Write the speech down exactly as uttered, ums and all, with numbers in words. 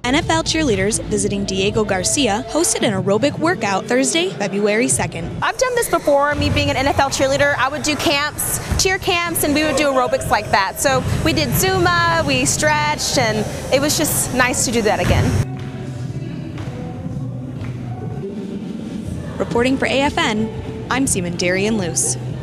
N F L cheerleaders visiting Diego Garcia hosted an aerobic workout Thursday, February second. I've done this before. Me being an N F L cheerleader, I would do camps, cheer camps, and we would do aerobics like that. So we did Zumba, we stretched, and it was just nice to do that again. Reporting for A F N, I'm Seaman Derien Luce.